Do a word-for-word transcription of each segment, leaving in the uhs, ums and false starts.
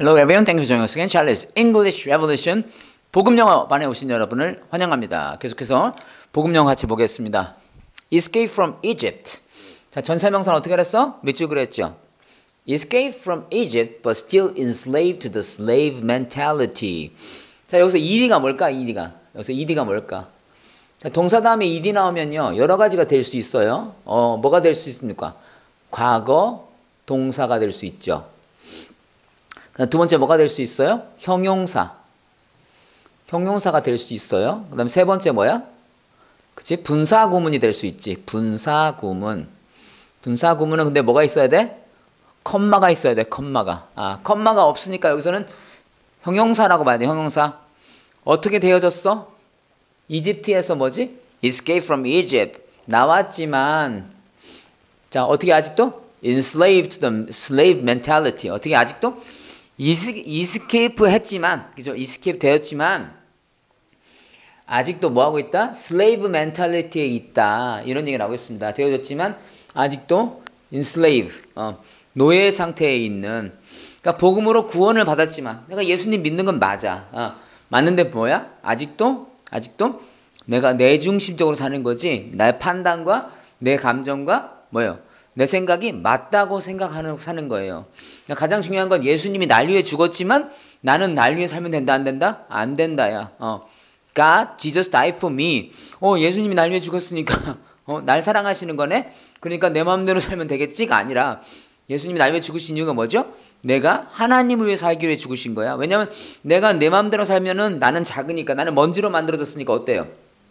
Hello everyone, thank you for joining us again. Charles English Revolution 복음영어반에 오신 여러분을 환영합니다. 계속해서 복음영어 같이 보겠습니다. Escape from Egypt. 자, 전사명사는 어떻게 그랬어? 몇 줄 그랬죠? Escape from Egypt, but still enslaved to the slave mentality. 자, 여기서 ed가 뭘까? ed가. 여기서 ed가 뭘까? 자, 동사 다음에 ed 나오면요, 여러 가지가 될 수 있어요. 어, 뭐가 될 수 있습니까? 과거 동사가 될 수 있죠. 두 번째 뭐가 될 수 있어요? 형용사. 형용사가 될 수 있어요. 그 다음에 세 번째 뭐야? 그치? 분사구문이 될 수 있지. 분사구문. 분사구문은 근데 뭐가 있어야 돼? 컴마가 있어야 돼. 컴마가. 아, 컴마가 없으니까 여기서는 형용사라고 봐야 돼. 형용사. 어떻게 되어졌어? 이집트에서 뭐지? Escape from Egypt. 나왔지만 자, 어떻게 아직도? Enslaved to the slave mentality. 어떻게 아직도? 이스케이프 했지만, 그죠? 이스케이프 되었지만, 아직도 뭐 하고 있다? 슬레이브 멘탈리티에 있다. 이런 얘기를 하고 있습니다. 되어졌지만, 아직도 enslave, 어, 노예 상태에 있는. 그러니까 복음으로 구원을 받았지만, 내가 예수님 믿는 건 맞아. 어, 맞는데 뭐야? 아직도, 아직도 내가 내 중심적으로 사는 거지, 나의 판단과 내 감정과 뭐예요? 내 생각이 맞다고 생각하는 사는 거예요. 그러니까 가장 중요한 건 예수님이 날 위해 죽었지만 나는 날 위해 살면 된다 안 된다? 안 된다야. 어. God, Jesus died for me. 어, 예수님이 날 위해 죽었으니까 어, 날 사랑하시는 거네. 그러니까 내 마음대로 살면 되겠지가 아니라 예수님이 날 위해 죽으신 이유가 뭐죠? 내가 하나님을 위해 살기 위해 죽으신 거야. 왜냐면 내가 내 마음대로 살면은 나는 작으니까, 나는 먼지로 만들어졌으니까 어때요?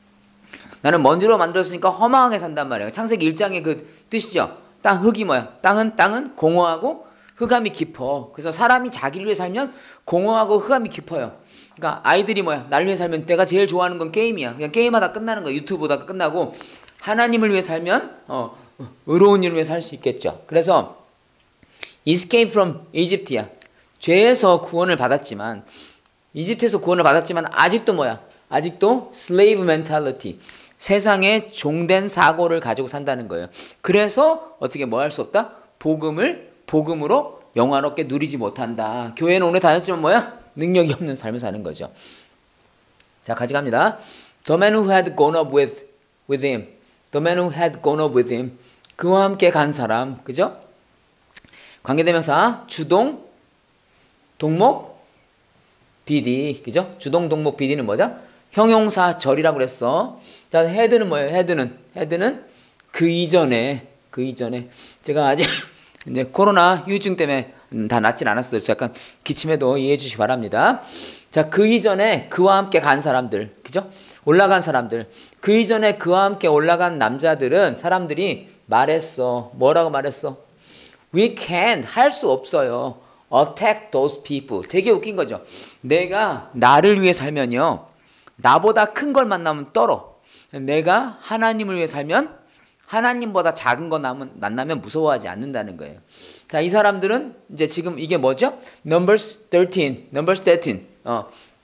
나는 먼지로 만들었으니까 허망하게 산단 말이에요. 창세기 일 장의 그 뜻이죠. 땅, 흙이 뭐야? 땅은, 땅은 공허하고 흑암이 깊어. 그래서 사람이 자기를 위해 살면 공허하고 흑암이 깊어요. 그러니까 아이들이 뭐야? 날 위해 살면 내가 제일 좋아하는 건 게임이야. 그냥 게임하다 끝나는 거야. 유튜브 보다가 끝나고. 하나님을 위해 살면 어, 의로운 일을 위해 살 수 있겠죠. 그래서 Escape from Egypt야. 죄에서 구원을 받았지만, 이집트에서 구원을 받았지만 아직도 뭐야? 아직도 slave mentality. 세상에 종된 사고를 가지고 산다는 거예요. 그래서 어떻게 뭐 할 수 없다? 복음을 복음으로 영화롭게 누리지 못한다. 교회는 오래 다녔지만 뭐야? 능력이 없는 삶을 사는 거죠. 자, 같이 갑니다. The man who had gone up with, with him. The man who had gone up with him. 그와 함께 간 사람. 그죠? 관계대명사 주동, 동목, 비디. 그죠? 주동, 동목, 비디는 뭐죠? 형용사 절이라고 그랬어. 자, 헤드는 뭐예요? 헤드는 헤드는 그 이전에 그 이전에 제가 아직 이제 코로나 후유증 때문에 다 낫진 않았어요. 그래서 약간 기침해도 이해해 주시기 바랍니다. 자, 그 이전에 그와 함께 간 사람들, 그죠? 올라간 사람들. 그 이전에 그와 함께 올라간 남자들은 사람들이 말했어. 뭐라고 말했어? We can't, 할 수 없어요. Attack those people. 되게 웃긴 거죠. 내가 나를 위해 살면요, 나보다 큰 걸 만나면 떨어. 내가 하나님을 위해 살면 하나님보다 작은 거 만나면 무서워하지 않는다는 거예요. 자, 이 사람들은 이제 지금 이게 뭐죠? Numbers thirteen, Numbers thirteen. 어,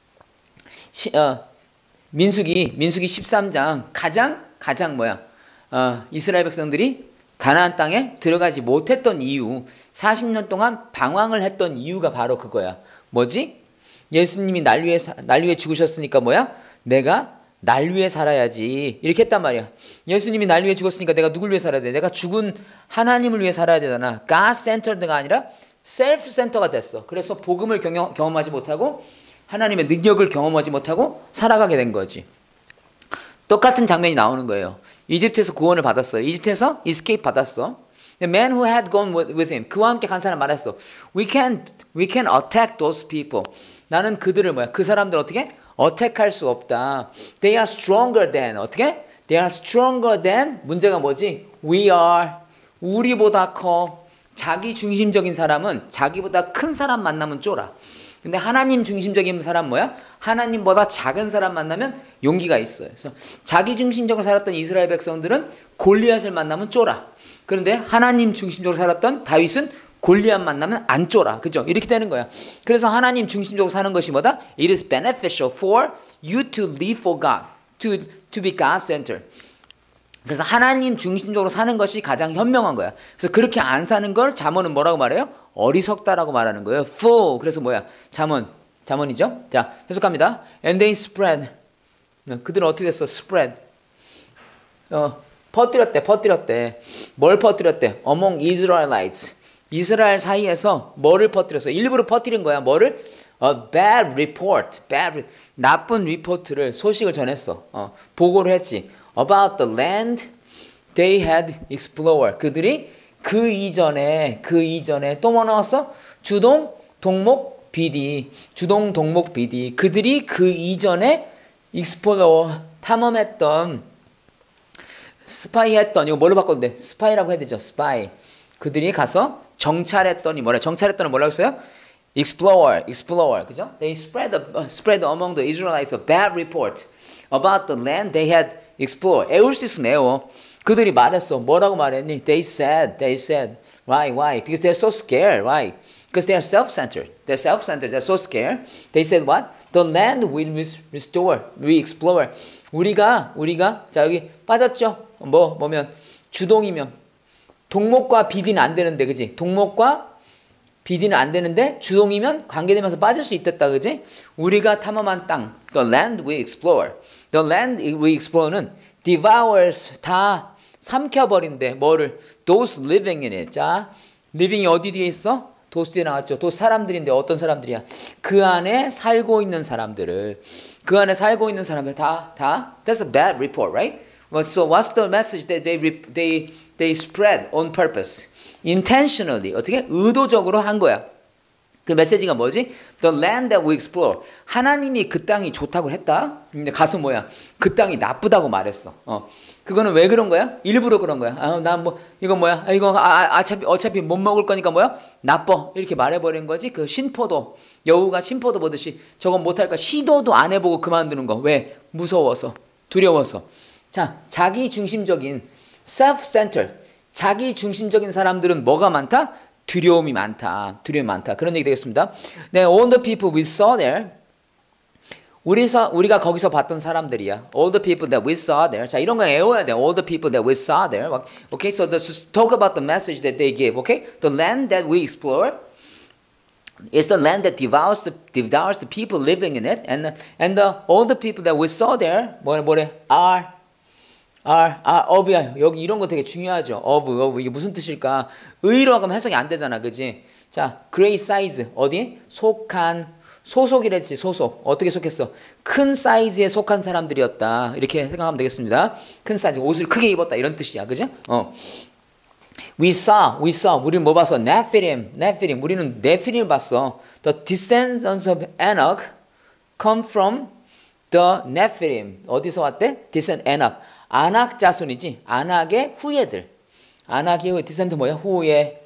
시, 어, 민수기, 민수기 십삼 장 가장 가장 뭐야? 어, 이스라엘 백성들이 가나안 땅에 들어가지 못했던 이유, 사십 년 동안 방황을 했던 이유가 바로 그거야. 뭐지? 예수님이 날 위해, 날 위해 죽으셨으니까 뭐야? 내가 날 위해 살아야지. 이렇게 했단 말이야. 예수님이 날 위해 죽었으니까 내가 누굴 위해 살아야 돼? 내가 죽은 하나님을 위해 살아야 되잖아. God-centered가 아니라 self-centered가 됐어. 그래서 복음을 경험, 경험하지 못하고 하나님의 능력을 경험하지 못하고 살아가게 된 거지. 똑같은 장면이 나오는 거예요. 이집트에서 구원을 받았어요. 이집트에서 escape 받았어. The man who had gone with him. 그와 함께 간 사람 말했어. We can, we can attack those people. 나는 그들을 뭐야? 그 사람들 어떻게? attack할 수 없다. They are stronger than. 어떻게? They are stronger than. 문제가 뭐지? We are. 우리보다 커. 자기 중심적인 사람은 자기보다 큰 사람 만나면 쫄아. 근데 하나님 중심적인 사람 뭐야? 하나님보다 작은 사람 만나면 용기가 있어요. 그래서 자기 중심적으로 살았던 이스라엘 백성들은 골리앗을 만나면 쫄아. 그런데 하나님 중심적으로 살았던 다윗은 골리앗 만나면 안 쫄아. 그죠? 이렇게 되는 거야. 그래서 하나님 중심적으로 사는 것이 뭐다? It is beneficial for you to live for God. To, to be God-centered. 그래서 하나님 중심적으로 사는 것이 가장 현명한 거야. 그래서 그렇게 안 사는 걸 잠언은 뭐라고 말해요? 어리석다라고 말하는 거예요. Fool. 그래서 뭐야? 잠언. 잠언이죠. 자, 해석합니다. And they spread. 그들은 어떻게 됐어? Spread. 어, 퍼뜨렸대. 퍼뜨렸대. 뭘 퍼뜨렸대? Among Israelites. 이스라엘 사이에서 뭐를 퍼뜨렸어? 일부러 퍼뜨린 거야. 뭐를? A bad report. Bad, 나쁜 리포트를, 소식을 전했어. 어, 보고를 했지. About the land they had explored. 그들이 그 이전에 그 이전에 또 뭐 나왔어? 주동 동목 비디. 주동 동목 비디. 그들이 그 이전에 explore 탐험했던 스파이 했던 이거 뭘로 바꿨는데? 스파이라고 해야 되죠. 스파이. 그들이 가서 정찰했더니 뭐래? 정찰했더니 뭐라고 했어요? Explore, explore, 그죠? They spread, uh, spread among the Israelites a bad report about the land they had explored. 애울 수 있으면 애워. 그들이 말했어. 뭐라고 말했니? They said, they said. Why, why? Because they're so scared, right? Because they are self-centered. They're self-centered. They're so scared. They said what? The land will restore, re-explore. 우리가, 우리가, 자 여기 빠졌죠? 뭐, 뭐면 주동이면 동목과 비디는 안 되는데, 그지? 동목과 비디는 안 되는데 주동이면 관계되면서 빠질 수 있겠다, 그지? 우리가 탐험한 땅, the land we explore, the land we explore는 devours 다 삼켜버린대. 뭐를? Those living in it. 자, living이 어디 뒤에 있어? those 뒤에 나왔죠. those 사람들인데 어떤 사람들이야? 그 안에 살고 있는 사람들을, 그 안에 살고 있는 사람들 다, 다. That's a bad report, right? So what's the message that they they they spread on purpose? intentionally 어떻게 의도적으로 한 거야. 그 메시지가 뭐지? The land that we explore. 하나님이 그 땅이 좋다고 했다. 근데 가서 뭐야? 그 땅이 나쁘다고 말했어. 어. 그거는 왜 그런 거야? 일부러 그런 거야. 아, 난 뭐 이거 뭐야? 아, 이거 아, 어차피 어차피 못 먹을 거니까 뭐야? 나빠. 이렇게 말해버린 거지. 그 신포도 여우가 신포도 보듯이 저건 못할까 시도도 안 해보고 그만두는 거. 왜? 무서워서, 두려워서. 자, 자기 중심적인 self-centered. 자기 중심적인 사람들은 뭐가 많다? 두려움이 많다. 두려움이 많다. 그런 얘기 되겠습니다. 네, all the people we saw there. 우리서, 우리가 거기서 봤던 사람들이야. All the people that we saw there. 자, 이런 거 외워야 돼. All the people that we saw there. Okay, so let's talk about the message that they give. Okay, the land that we explore is the land that devours the devours the people living in it, and and the, all the people that we saw there, 뭐래 뭐래, are are are of이야. 여기 이런 거 되게 중요하죠. of, of 이게 무슨 뜻일까? 의로 하면 해석이 안 되잖아, 그지? 자, great size 어디? 속한. 소속이랬지. 소속. 어떻게 속했어? 큰 사이즈에 속한 사람들이었다. 이렇게 생각하면 되겠습니다. 큰 사이즈. 옷을 크게 입었다. 이런 뜻이야. 그죠? 어. We saw, we saw. 우리는 뭐 봤어? Nephilim, Nephilim. 우리는 네피림을 봤어. The descendants of Anak come from the Nephilim. 어디서 왔대? Descend Anak. 아낙 자손이지. 아낙의 후예들. 아낙의 후예. descend 뭐야? 후예.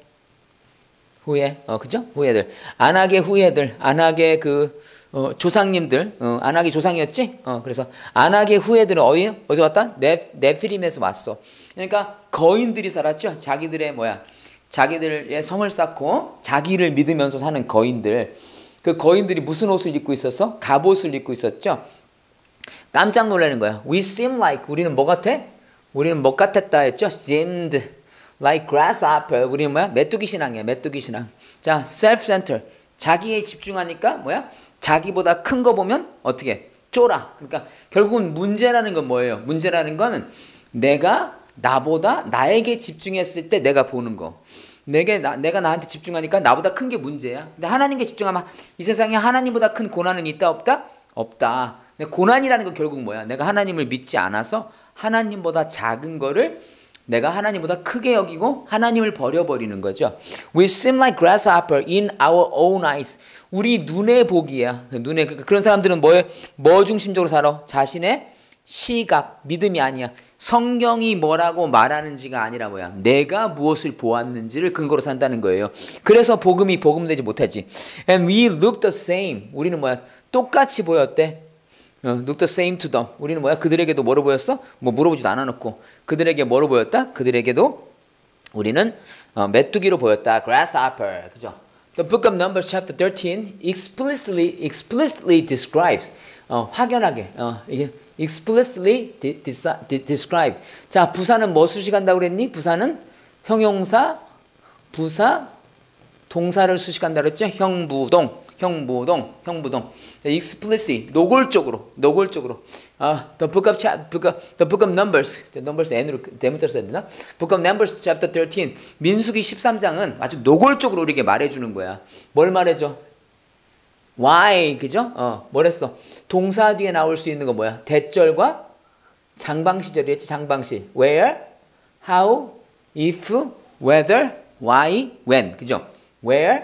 후예, 어, 그죠? 후예들. 아낙의 후예들, 아낙의 그, 어, 조상님들, 어, 아낙이 조상이었지? 어, 그래서 아낙의 후예들은 어디, 어디 왔다? 네, 네피림에서 왔어. 그러니까 거인들이 살았죠? 자기들의 뭐야? 자기들의 성을 쌓고 자기를 믿으면서 사는 거인들. 그 거인들이 무슨 옷을 입고 있었어? 갑옷을 입고 있었죠? 깜짝 놀라는 거야. We seem like, 우리는 뭐 같아? 우리는 뭐 같았다 했죠? seemed. Like grasshopper. 우리는 뭐야? 메뚜기 신앙이야. 메뚜기 신앙. 자, self-centered. 자기에 집중하니까 뭐야? 자기보다 큰 거 보면 어떻게? 쫄아. 그러니까 결국은 문제라는 건 뭐예요? 문제라는 거는 내가 나보다 나에게 집중했을 때 내가 보는 거. 내게 나, 내가 나한테 집중하니까 나보다 큰 게 문제야. 근데 하나님께 집중하면 이 세상에 하나님보다 큰 고난은 있다 없다? 없다. 근데 고난이라는 건 결국 뭐야? 내가 하나님을 믿지 않아서 하나님보다 작은 거를 내가 하나님보다 크게 여기고 하나님을 버려버리는 거죠. We seem like grasshopper in our own eyes. 우리 눈에 보기야. 눈에 그런 사람들은 뭐에 뭐 중심적으로 살아? 자신의 시각, 믿음이 아니야. 성경이 뭐라고 말하는지가 아니라 뭐야? 내가 무엇을 보았는지를 근거로 산다는 거예요. 그래서 복음이 복음되지 못하지. And we look the same. 우리는 뭐야? 똑같이 보였대. 어, look the same to them. 우리는 뭐야? 그들에게도 뭐로 보였어? 뭐 물어보지도 않아놓고 그들에게 뭐로 보였다? 그들에게도 우리는 어, 메뚜기로 보였다. grasshopper. 그죠? The book of Numbers chapter thirteen explicitly explicitly describes 어, 확연하게 어, 이게 explicitly de, de, de, describe. 자, 부사는 뭐 수식한다고 그랬니? 부사는 형용사, 부사, 동사를 수식한다고 그랬죠? 형부동, 형부동, 형부동. explicitly, 노골적으로, 노골적으로. 아, the book of chapter, book of, the book of Numbers, Numbers N으로 대문자로 써야 되나? Book of Numbers chapter thirteen, 민수기 십삼 장은 아주 노골적으로 우리에게 말해주는 거야. 뭘 말해줘? Why, 그죠? 어, 뭐랬어? 동사 뒤에 나올 수 있는 거 뭐야? 대절과 장방시절이었지, 장방시. Where, how, if, whether, why, when, 그죠? Where,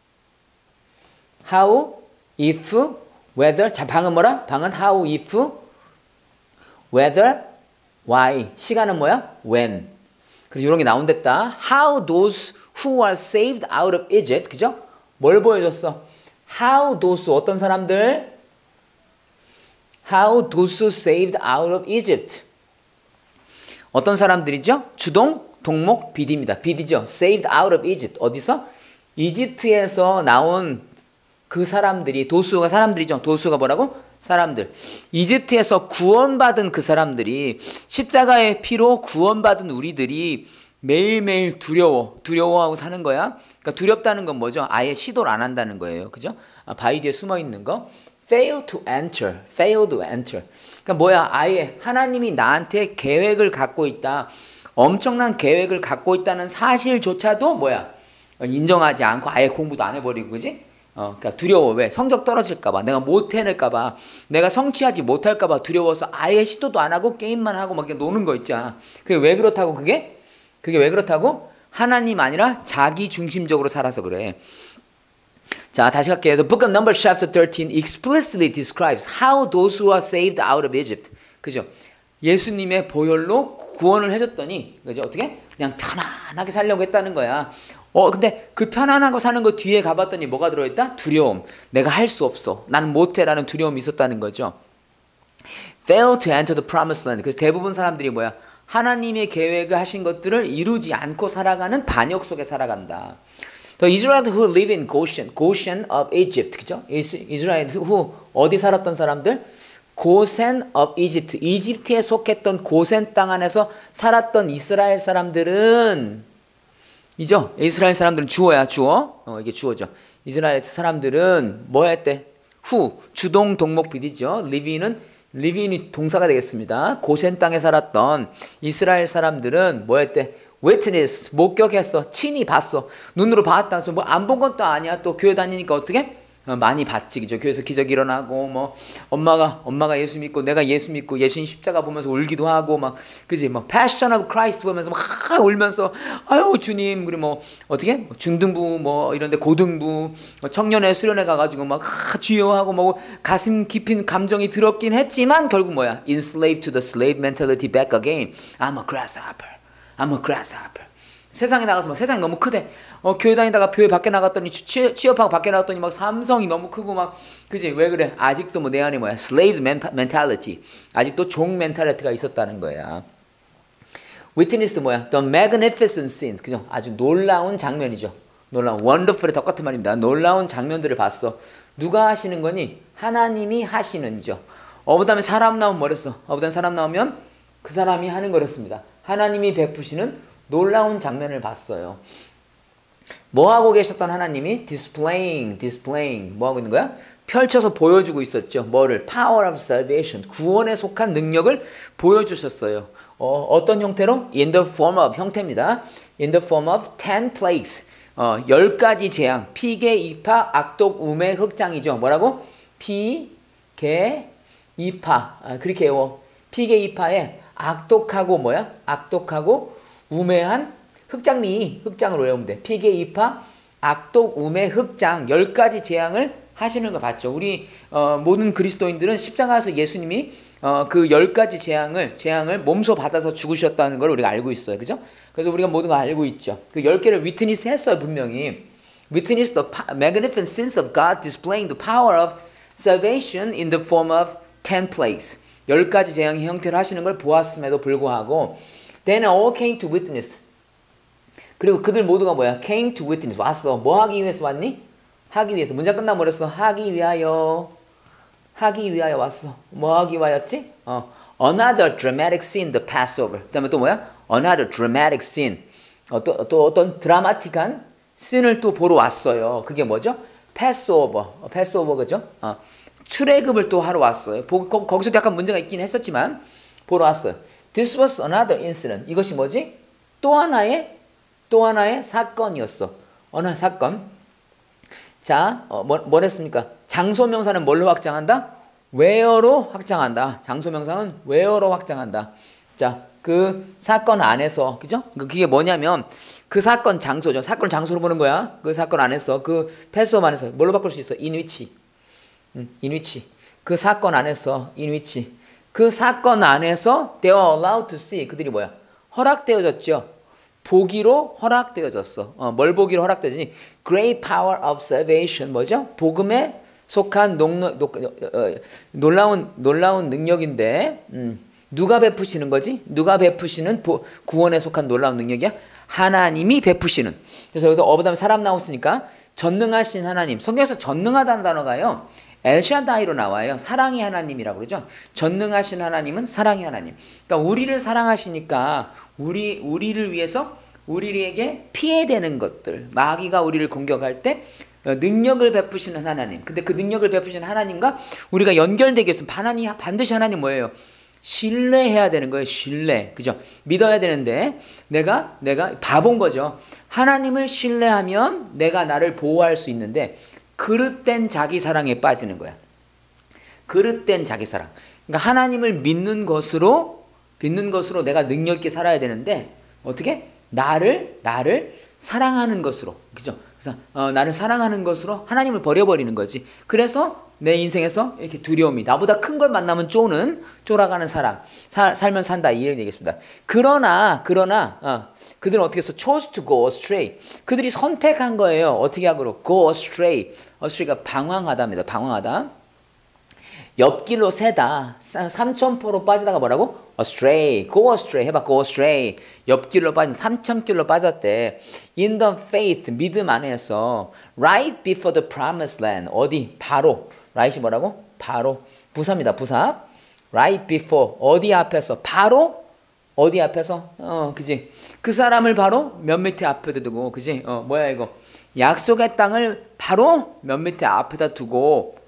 how, if, whether. 자, 방은 뭐라? 방은 how, if, whether, why. 시간은 뭐야? When. 그래서 이런 게 나온댔다. How those who are saved out of Egypt, 그죠? 뭘 보여줬어? How those, 어떤 사람들? How those saved out of Egypt. 어떤 사람들이죠? 주동, 동목, 비디입니다. 비디죠. Saved out of Egypt. 어디서? 이집트에서 나온 그 사람들이, 도수가 사람들이죠. 도수가 뭐라고? 사람들. 이집트에서 구원받은 그 사람들이, 십자가의 피로 구원받은 우리들이 매일매일 두려워, 두려워하고 사는 거야. 그러니까 두렵다는 건 뭐죠? 아예 시도를 안 한다는 거예요. 그죠? 아, 바위 뒤에 숨어 있는 거. fail to enter, fail to enter. 그러니까 뭐야? 아예 하나님이 나한테 계획을 갖고 있다. 엄청난 계획을 갖고 있다는 사실조차도 뭐야? 인정하지 않고 아예 공부도 안 해버리고, 그지? 어, 그러니까 두려워. 왜? 성적 떨어질까봐, 내가 못 해낼까봐, 내가 성취하지 못할까봐 두려워서 아예 시도도 안 하고 게임만 하고 막 노는 거 있잖아. 그게 왜 그렇다고? 그게? 그게 왜 그렇다고? 하나님 아니라 자기 중심적으로 살아서 그래. 자, 다시 갈게요. The book of Numbers chapter thirteen explicitly describes how those who are saved out of Egypt. 그죠? 예수님의 보혈로 구원을 해줬더니, 그죠? 어떻게? 그냥 편안하게 살려고 했다는 거야. 어, 근데 그 편안하고 사는 거 뒤에 가봤더니 뭐가 들어있다? 두려움. 내가 할 수 없어. 나는 못해라는 두려움이 있었다는 거죠. Fail to enter the promised land. 그래서 대부분 사람들이 뭐야? 하나님의 계획을 하신 것들을 이루지 않고 살아가는 반역 속에 살아간다. The Israelites who live in Goshen, Goshen of Egypt, 그죠? 이스라엘 who 어디 살았던 사람들? 고센 of Egypt, 이집트에 속했던 고센 땅 안에서 살았던 이스라엘 사람들은, 이죠? 이스라엘 사람들은 주어야, 주어. 어, 이게 주어죠. 이스라엘 사람들은 뭐 했대? who, 주동 동목 비디죠. live인은 리빈이 동사가 되겠습니다. 고센 땅에 살았던 이스라엘 사람들은 뭐 했대? witness, 목격했어. 친히 봤어. 눈으로 봤다. 뭐 안 본 것도 아니야. 또 교회 다니니까 어떻게? 어, 많이 봤지. 그죠? 교회에서 기적 일어나고, 뭐, 엄마가, 엄마가 예수 믿고, 내가 예수 믿고, 예수님 십자가 보면서 울기도 하고, 막, 그지? 뭐, Passion of Christ 보면서 막 울면서, 아유, 주님, 그리고 뭐, 어떻게? 뭐 중등부, 뭐, 이런데 고등부, 뭐 청년회 수련회 가가지고 막, 아, 주여 하고, 뭐, 가슴 깊은 감정이 들었긴 했지만, 결국 뭐야? Enslaved to the slave mentality back again. I'm a grasshopper. I'm a grasshopper. 세상에 나가서 막 세상이 너무 크대. 어, 교회 다니다가 교회 밖에 나갔더니 취, 취업하고 밖에 나갔더니 막 삼성이 너무 크고 막, 그지? 왜 그래? 아직도 뭐 내 안에 뭐야? slave mentality. 아직도 종 멘탈리티가 있었다는 거야. witness 뭐야? the magnificent scenes. 그죠? 아주 놀라운 장면이죠. 놀라운, wonderful의 똑같은 말입니다. 놀라운 장면들을 봤어. 누가 하시는 거니? 하나님이 하시는이죠. 어, 그 다음에 사람 나오면 뭐랬어? 어, 그 다음에 사람 나오면 그 사람이 하는 거랬습니다. 하나님이 베푸시는 놀라운 장면을 봤어요. 뭐 하고 계셨던 하나님이? displaying, displaying. 뭐 하고 있는 거야? 펼쳐서 보여주고 있었죠. 뭐를? power of salvation. 구원에 속한 능력을 보여주셨어요. 어, 어떤 형태로? in the form of, 형태입니다. in the form of ten plagues. 어, 열 가지 재앙. 피계, 이파, 악독, 우매, 흑장이죠. 뭐라고? 피, 계, 이파. 아, 그렇게 외워. 피계, 이파에 악독하고 뭐야? 악독하고 우매한 흑장미, 흑장을 외우면 돼. 피계, 이파, 악독, 우매, 흑장, 열 가지 재앙을 하시는 거 봤죠. 우리 어, 모든 그리스도인들은 십자가에서 예수님이 어, 그 열 가지 재앙을 재앙을 몸소 받아서 죽으셨다는 걸 우리가 알고 있어요. 그죠? 그래서 우리가 모든 걸 알고 있죠. 그 열 개를 위트니스 했어요, 분명히. Witness the magnificent sins of God displaying the power of salvation in the form of ten plagues. 열 가지 재앙의 형태로 하시는 걸 보았음에도 불구하고 Then all came to witness. 그리고 그들 모두가 뭐야? Came to witness. 왔어. 뭐 하기 위해서 왔니? 하기 위해서. 문장 끝나면 뭐랬어? 하기 위하여. 하기 위하여 왔어. 뭐 하기 위하였지? 어, another dramatic scene, the Passover. 그 다음에 또 뭐야? another dramatic scene. 어, 또, 또 어떤 드라마틱한 씬을 또 보러 왔어요. 그게 뭐죠? Passover. 어, Passover 그죠? 어, 출애굽을 또 하러 왔어요. 거, 거기서도 약간 문제가 있긴 했었지만 보러 왔어요. This was another incident. 이것이 뭐지? 또 하나의 또 하나의 사건이었어. 어느 사건. 자, 어, 뭐, 뭐랬습니까? 장소명사는 뭘로 확장한다? where로 확장한다. 장소명사는 where로 확장한다. 자, 그 사건 안에서, 그죠? 그게 뭐냐면 그 사건 장소죠. 사건 장소로 보는 거야. 그 사건 안에서, 그 패스업 안에서 뭘로 바꿀 수 있어? in which. 음, in which. 그 사건 안에서 in which. 그 사건 안에서 they were allowed to see. 그들이 뭐야? 허락되어졌죠. 보기로 허락되어졌어. 어, 뭘 보기로 허락되어지니? Great power of salvation. 뭐죠? 복음에 속한 농, 농, 어, 놀라운 놀라운 능력인데 음, 누가 베푸시는 거지? 누가 베푸시는 보, 구원에 속한 놀라운 능력이야? 하나님이 베푸시는. 그래서 여기서 어 그다음에 사람 나왔으니까 전능하신 하나님. 성경에서 전능하다는 단어가요. 엘샤다이로 나와요. 사랑의 하나님이라고 그러죠. 전능하신 하나님은 사랑의 하나님. 그러니까 우리를 사랑하시니까 우리 우리를 위해서 우리에게 피해되는 것들, 마귀가 우리를 공격할 때 능력을 베푸시는 하나님. 근데 그 능력을 베푸시는 하나님과 우리가 연결되기 위해서 하나님, 반드시 하나님 뭐예요? 신뢰해야 되는 거예요. 신뢰. 그죠? 믿어야 되는데 내가 내가 바본 거죠. 하나님을 신뢰하면 내가 나를 보호할 수 있는데 그릇된 자기 사랑에 빠지는 거야. 그릇된 자기 사랑. 그러니까 하나님을 믿는 것으로 믿는 것으로 내가 능력 있게 살아야 되는데 어떻게? 나를 나를 사랑하는 것으로. 그죠? 그래서 어, 나를 사랑하는 것으로 하나님을 버려버리는 거지. 그래서 내 인생에서 이렇게 두려움이 나보다 큰 걸 만나면 쪼는 쫄아가는 사람 사, 살면 산다 이 얘기겠습니다. 그러나 그러나 어, 그들은 어떻게 해서 chose to go astray. 그들이 선택한 거예요. 어떻게 하기로? go astray. astray가 방황하다입니다. 방황하다. 옆길로 새다. 삼천포로 빠지다가 뭐라고? astray. go astray. 해봐. go astray. 옆길로 빠진 삼천길로 빠졌대. in the faith. 믿음 안에서 right before the promised land. 어디? 바로. right이 뭐라고? 바로. 부사입니다. 부사. right before. 어디 앞에서? 바로. 어디 앞에서? 어, 그지? 그 사람을 바로 몇 미터 앞에다 두고, 그지? 어, 뭐야 이거? 약속의 땅을 바로 몇 미터 앞에다 두고.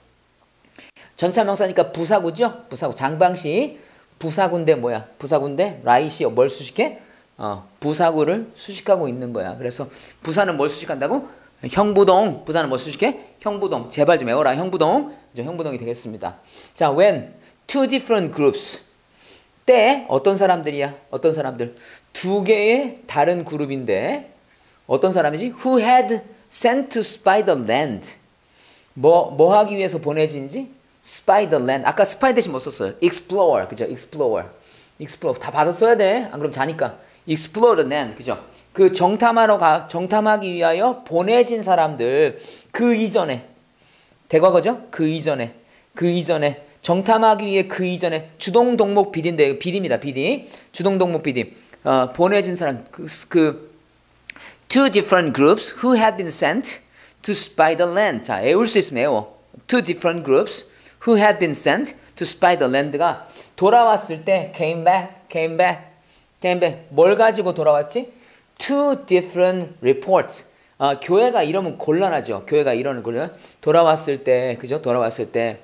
전사명사니까 부사구죠? 부사구. 장방시 부사구인데 뭐야? 부사구인데 라이시 뭘 수식해? 어, 부사구를 수식하고 있는 거야. 그래서 부사는 뭘 수식한다고? 형부동. 부사는 뭘 수식해? 형부동. 제발 좀 외워라. 형부동. 그죠? 형부동이 되겠습니다. 자, when two different groups. 때 어떤 사람들이야? 어떤 사람들? 두 개의 다른 그룹인데 어떤 사람이지? Who had sent to spy the land. 뭐, 뭐 하기 위해서 보내진지? spy the land. 아까 spy 대신 뭐 썼어요? explore. 그죠? explore. explore. 다 받아 써야 돼. 안 그럼 자니까. explore the land. 그죠? 그 정탐하러 가, 정탐하기 위하여 보내진 사람들. 그 이전에. 대과거죠? 그 이전에. 그 이전에. 정탐하기 위해 그 이전에. 주동동목 비디인데, 비디입니다. 비디. 주동동목 비디. 어, 보내진 사람. 그, 그, two different groups who had been sent to spy the land. 자, 애울 수 있으면 애워. Two different groups who had been sent to spy the land가 돌아왔을 때 came back, came back, came back. 뭘 가지고 돌아왔지? Two different reports. 어, 교회가 이러면 곤란하죠. 교회가 이러는 곤란. 돌아왔을 때, 그죠? 돌아왔을 때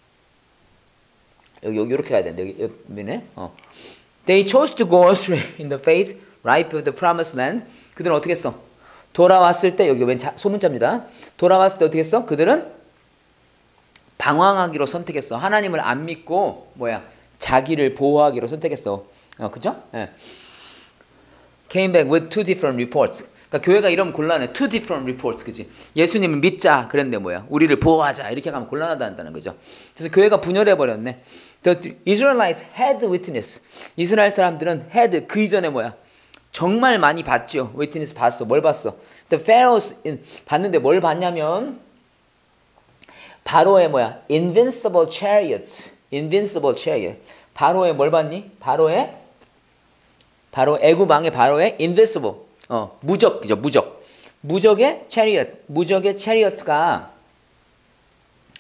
여기 여기 이렇게 가야 되는데 여기 여기네. 어. They chose to go astray in the faith, right of the promised land. 그들은 어떻게 했어? 돌아왔을 때 여기 왼 자, 소문자입니다. 돌아왔을 때 어떻게 했어? 그들은 방황하기로 선택했어. 하나님을 안 믿고 뭐야? 자기를 보호하기로 선택했어. 어, 그죠? 예. Came back with two different reports. 그러니까 교회가 이러면 곤란해. Two different reports, 그지? 예수님을 믿자 그랬는데 뭐야? 우리를 보호하자 이렇게 가면 곤란하다는 거죠. 그래서 교회가 분열해 버렸네. The Israelites had witness. 이스라엘 사람들은 had 그 이전에 뭐야? 정말 많이 봤죠. witness 봤어. 뭘 봤어? The pharaohs in, 봤는데 뭘 봤냐면 바로의 뭐야? invincible chariots. invincible chariot. 바로의 뭘 봤니? 바로의 바로 애굽 왕의 바로의 invincible. 어, 무적, 그죠? 무적. 무적의 chariot. 무적의 chariots가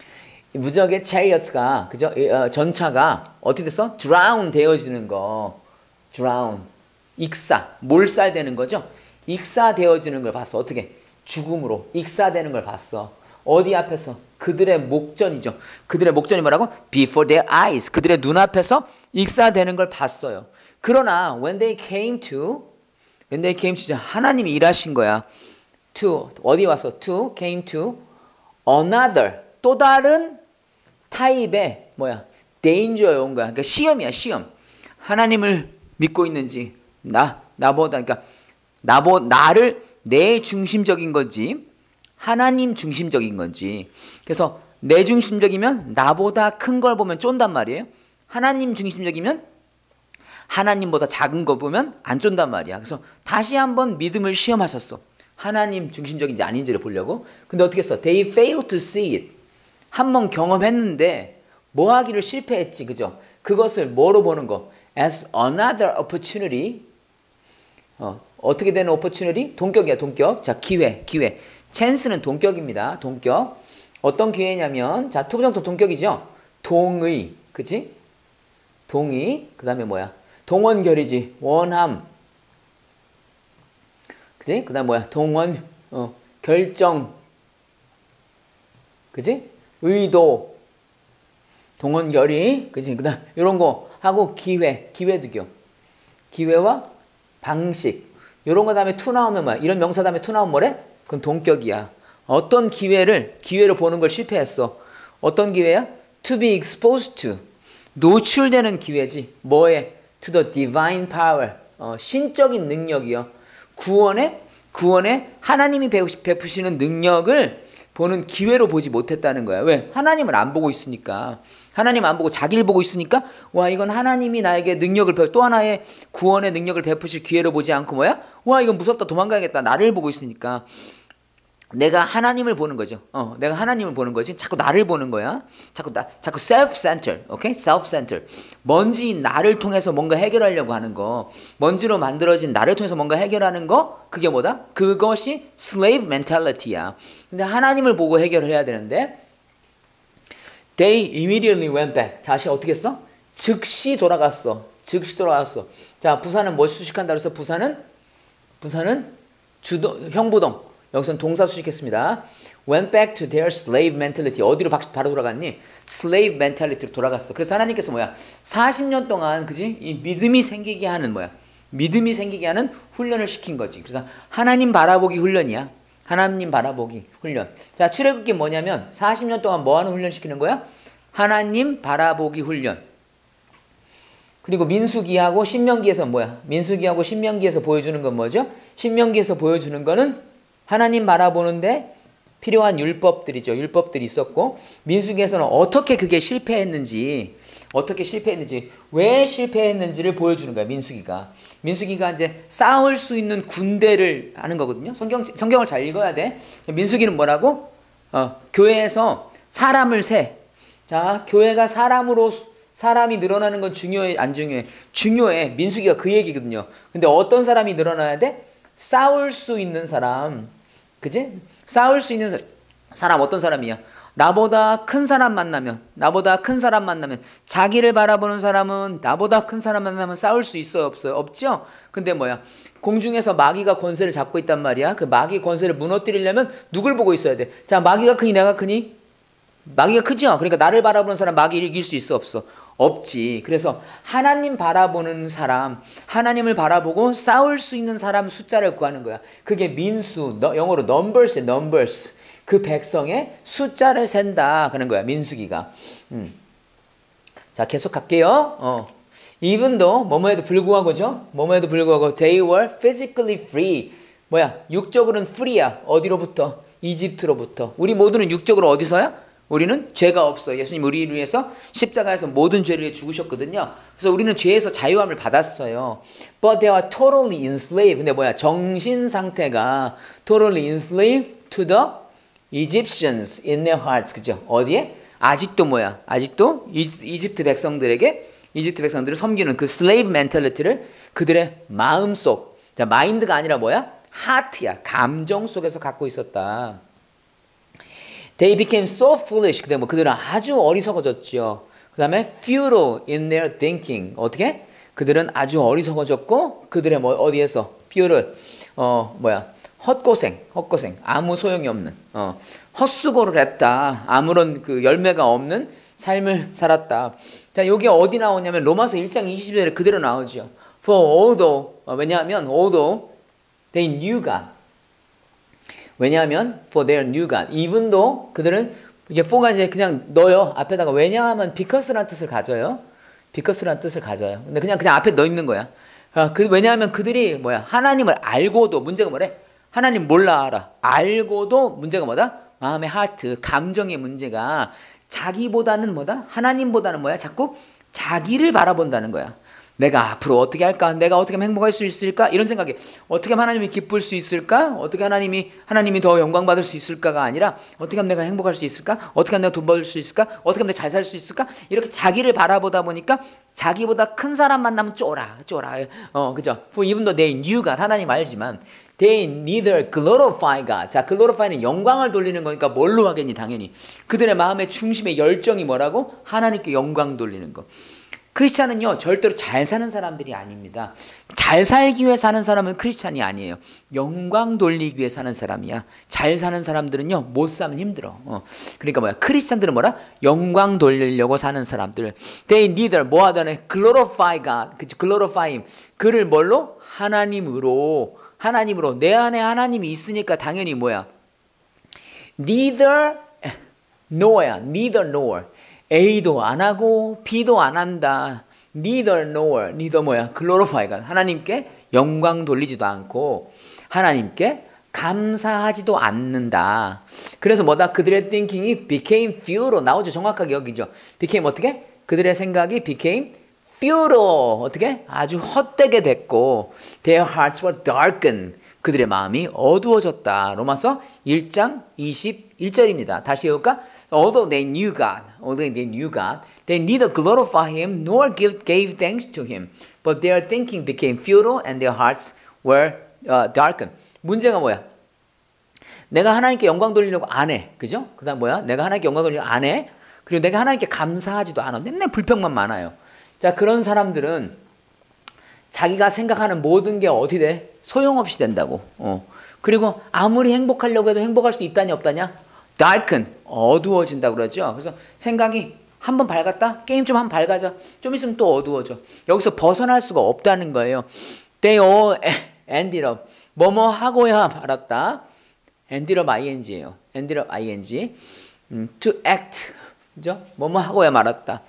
무적의 chariots가 그죠? 어, 전차가 어떻게 됐어? drown 되어지는 거. drown. 익사, 몰살되는 거죠. 익사되어지는 걸 봤어. 어떻게? 죽음으로 익사되는 걸 봤어. 어디 앞에서? 그들의 목전이죠. 그들의 목전이 뭐라고? Before their eyes. 그들의 눈앞에서 익사되는 걸 봤어요. 그러나 when they came to, when they came to, 하나님이 일하신 거야. To, 어디 와서? To, came to another, 또 다른 타입의 뭐야? danger에 온 거야. 그러니까 시험이야, 시험. 하나님을 믿고 있는지, 나, 나보다, 그러니까 나보, 나를 내 중심적인 건지, 하나님 중심적인 건지. 그래서 내 중심적이면 나보다 큰 걸 보면 쫀단 말이에요. 하나님 중심적이면 하나님보다 작은 거 보면 안 쫀단 말이야. 그래서 다시 한번 믿음을 시험하셨어. 하나님 중심적인지 아닌지를 보려고. 근데 어떻게 했어? They failed to see it. 한번 경험했는데 뭐 하기를 실패했지. 그죠? 그것을 뭐로 보는 거? As another opportunity. 어, 어떻게 되는 opportunity? 동격이야, 동격. 자, 기회, 기회. chance는 동격입니다. 동격. 어떤 기회냐면, 자, 투부정사 동격이죠? 동의. 그치? 동의. 그 다음에 뭐야? 동원결의지. 원함. 그치? 그 다음 뭐야? 동원, 어, 결정. 그치? 의도. 동원결의. 그치? 그 다음, 요런 거 하고 기회. 기회득요. 기회와 방식. 요런 거 다음에 to 나오면 뭐야? 이런 명사 다음에 to 나오면 뭐래? 그건 동격이야. 어떤 기회를, 기회로 보는 걸 실패했어. 어떤 기회야? To be exposed to. 노출되는 기회지. 뭐에? To the divine power. 어, 신적인 능력이요. 구원에, 구원에 하나님이 베푸시는 능력을 보는 기회로 보지 못했다는 거야. 왜? 하나님을 안 보고 있으니까. 하나님 안 보고 자기를 보고 있으니까 와 이건 하나님이 나에게 능력을 베 또 하나의 구원의 능력을 베푸실 기회로 보지 않고 뭐야? 와 이건 무섭다 도망가야겠다. 나를 보고 있으니까. 내가 하나님을 보는 거죠. 어, 내가 하나님을 보는 거지. 자꾸 나를 보는 거야. 자꾸 나, 자꾸 self-centered, 오케이? self-centered. 먼지 나를 통해서 뭔가 해결하려고 하는 거, 먼지로 만들어진 나를 통해서 뭔가 해결하는 거, 그게 뭐다? 그것이 slave mentality야. 근데 하나님을 보고 해결을 해야 되는데, they immediately went back. 다시 어떻게 했어? 즉시 돌아갔어. 즉시 돌아갔어. 자, 부사는 뭐 수식한다 그래서 부사는 부사는 주동, 형부동. 여기서는 동사 수식했습니다. Went back to their slave mentality. 어디로 바로 돌아갔니? slave mentality로 돌아갔어. 그래서 하나님께서 뭐야? 사십 년 동안 그지? 이 믿음이 생기게 하는 뭐야? 믿음이 생기게 하는 훈련을 시킨 거지. 그래서 하나님 바라보기 훈련이야. 하나님 바라보기 훈련. 자, 출애굽기 뭐냐면 사십 년 동안 뭐 하는 훈련 시키는 거야? 하나님 바라보기 훈련. 그리고 민수기하고 신명기에서 뭐야? 민수기하고 신명기에서 보여주는 건 뭐죠? 신명기에서 보여주는 거는 하나님 바라보는데 필요한 율법들이죠. 율법들이 있었고 민수기에서는 어떻게 그게 실패했는지 어떻게 실패했는지 왜 실패했는지를 보여주는 거야. 민수기가. 민수기가 이제 싸울 수 있는 군대를 하는 거거든요. 성경, 성경을 잘 읽어야 돼. 민수기는 뭐라고? 어, 교회에서 사람을 세. 자, 교회가 사람으로 사람이 늘어나는 건 중요해 안 중요해? 중요해. 민수기가 그 얘기거든요. 근데 어떤 사람이 늘어나야 돼? 싸울 수 있는 사람. 그지? 싸울 수 있는 사람 어떤 사람이야? 나보다 큰 사람 만나면 나보다 큰 사람 만나면 자기를 바라보는 사람은 나보다 큰 사람 만나면 싸울 수 있어요? 없어요? 없죠? 근데 뭐야? 공중에서 마귀가 권세를 잡고 있단 말이야. 그 마귀 권세를 무너뜨리려면 누굴 보고 있어야 돼? 자, 마귀가 크니 내가 크니? 마귀가 크죠? 그러니까 나를 바라보는 사람 마귀를 이길 수 있어? 없어? 없지. 그래서 하나님 바라보는 사람, 하나님을 바라보고 싸울 수 있는 사람 숫자를 구하는 거야. 그게 민수, 영어로 numbers에 numbers. 그 백성의 숫자를 센다 그런 거야. 민수기가. 음. 자, 계속 갈게요. 어. even though 뭐뭐에도 불구하고죠. 뭐뭐에도 불구하고 they were physically free. 뭐야? 육적으로는 free야. 어디로부터? 이집트로부터. 우리 모두는 육적으로 어디서야? 우리는 죄가 없어. 예수님 우리를 위해서 십자가에서 모든 죄를 죽으셨거든요. 그래서 우리는 죄에서 자유함을 받았어요. But they are totally enslaved. 근데 뭐야? 정신 상태가 totally enslaved to the Egyptians in their hearts. 그죠? 어디에? 아직도 뭐야? 아직도 이, 이집트 백성들에게 이집트 백성들을 섬기는 그 slave mentality를 그들의 마음속. 자, 마인드가 아니라 뭐야? 하트야. 감정 속에서 갖고 있었다. They became so foolish. 그다음에 뭐 그들은 아주 어리석어졌지요. 그다음에 futile in their thinking. 어떻게? 그들은 아주 어리석어졌고 그들의 뭐 어디에서 futile 어 뭐야 헛고생 헛고생 아무 소용이 없는 어 헛수고를 했다. 아무런 그 열매가 없는 삶을 살았다. 자 여기 어디 나오냐면 로마서 일 장 이십 절에 그대로 나오죠. For although 어, 왜냐하면 although they knew God. 왜냐하면 for their knew God. even though 그들은 이게 for가 이제 그냥 넣어요. 앞에다가 왜냐하면 because라는 뜻을 가져요. because라는 뜻을 가져요. 근데 그냥 그냥 앞에 넣어 있는 거야. 아, 그 왜냐하면 그들이 뭐야 하나님을 알고도 문제가 뭐래? 하나님 몰라 알아. 알고도 문제가 뭐다? 마음의 하트, 감정의 문제가 자기보다는 뭐다? 하나님보다는 뭐야? 자꾸 자기를 바라본다는 거야. 내가 앞으로 어떻게 할까? 내가 어떻게 하면 행복할 수 있을까? 이런 생각이 어떻게 하면 하나님이 기쁠 수 있을까? 어떻게 하나님이 하나님이 더 영광 받을 수 있을까가 아니라 어떻게 하면 내가 행복할 수 있을까? 어떻게 하면 내가 돈 벌 수 있을까? 어떻게 하면 내가 잘 살 수 있을까? 이렇게 자기를 바라보다 보니까 자기보다 큰 사람 만나면 쫄아, 쫄아. 어, 그죠? For even though they knew God, 하나님 알지만 they neither glorify God. 자, glorify는 영광을 돌리는 거니까 뭘로 하겠니? 당연히 그들의 마음의 중심의 열정이 뭐라고? 하나님께 영광 돌리는 거. 크리스찬은요 절대로 잘 사는 사람들이 아닙니다. 잘 살기 위해 사는 사람은 크리스찬이 아니에요. 영광 돌리기 위해 사는 사람이야. 잘 사는 사람들은요 못 살면 힘들어. 어. 그러니까 뭐야 크리스찬들은 뭐라? 영광 돌리려고 사는 사람들. They neither 뭐 하다네 glorify God. 그치? glorify him. 그를 뭘로? 하나님으로. 하나님으로. 내 안에 하나님이 있으니까 당연히 뭐야? neither nor야. neither nor. A도 안 하고 B도 안 한다. Neither nor, neither 뭐야? glorify God. 하나님께 영광 돌리지도 않고 하나님께 감사하지도 않는다. 그래서 뭐다? 그들의 thinking이 became futile 나오죠. 정확하게 여기죠. became 어떻게? 그들의 생각이 became futile 어떻게? 아주 헛되게 됐고 their hearts were darkened. 그들의 마음이 어두워졌다. 로마서 일 장 이십일 절입니다. 다시 해볼까? Although they knew God, although they knew God, they neither glorify Him nor give, gave thanks to Him. But their thinking became futile and their hearts were uh, darkened. 문제가 뭐야? 내가 하나님께 영광 돌리려고 안 해. 그죠? 그 다음 뭐야? 내가 하나님께 영광 돌리려고 안 해. 그리고 내가 하나님께 감사하지도 않아. 맨날 불평만 많아요. 자, 그런 사람들은 자기가 생각하는 모든 게 어디 돼? 소용없이 된다고. 어. 그리고 아무리 행복하려고 해도 행복할 수 있다냐 없다냐? darken, 어두워진다고 그러죠. 그래서 생각이 한번 밝았다? 게임 좀 한번 밝아져. 좀 있으면 또 어두워져. 여기서 벗어날 수가 없다는 거예요. They all ended up. 뭐뭐 하고야 말았다. ended up ing예요. ended up ing. 음, to act. 그죠? 뭐뭐 하고야 말았다.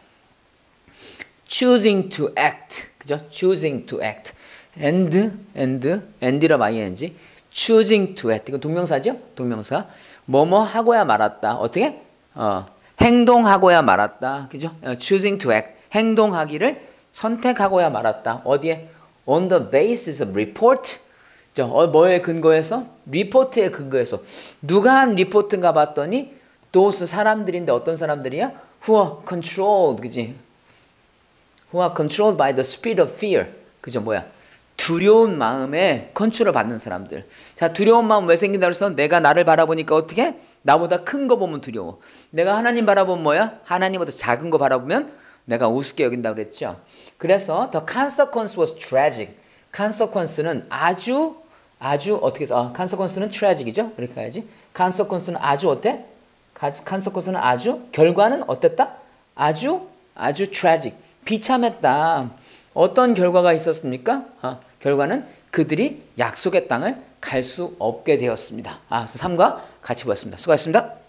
choosing to act. 그죠? choosing to act. and, and, ended up ing. choosing to act. 이건 동명사죠? 동명사. 뭐뭐 하고야 말았다. 어떻게? 어, 행동하고야 말았다. 그죠? 어, choosing to act. 행동하기를 선택하고야 말았다. 어디에? on the basis of report. 저, 어, 뭐에 근거해서? 리포트에 근거해서. 누가 한 리포트인가 봤더니 those 사람들인데 어떤 사람들이야? who are controlled. 그지? who are controlled by the spirit of fear. 그죠? 뭐야? 두려운 마음에 컨트롤 받는 사람들. 자, 두려운 마음 왜 생긴다 그래서 내가 나를 바라보니까 어떻게? 나보다 큰 거 보면 두려워. 내가 하나님 바라보면 뭐야? 하나님보다 작은 거 바라보면 내가 우습게 여긴다 그랬죠. 그래서 the consequence was tragic. consequence는 아주 아주 어떻게 해서 아, consequence는 tragic이죠. 그렇게 해야지. consequence는 아주 어때? consequence는 아주 결과는 어땠다? 아주 아주 tragic. 비참했다. 어떤 결과가 있었습니까? 아, 결과는 그들이 약속의 땅을 갈 수 없게 되었습니다. 아, 그래서 삼과 같이 보았습니다. 수고하셨습니다.